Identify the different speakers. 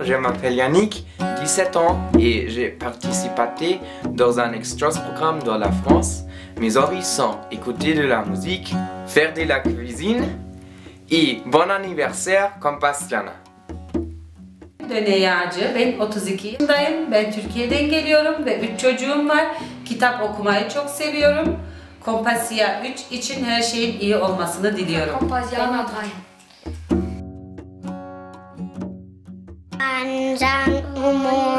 Speaker 1: je m'appelle Yannick, 17 ans et j'ai participé dans un exchange programme dans la France. Mes hobbies sont écouter de la musique, faire de la cuisine et bon anniversaire Compasyana.
Speaker 2: Döne Yağcı, ben 32 yaşındayım. Ben Türkiye'den geliyorum ve 3 çocuğum var. Kitap okumayı çok seviyorum. Kompasya 3 için her şeyin iyi olmasını diliyorum.
Speaker 3: Compasyana 3. Panjang umur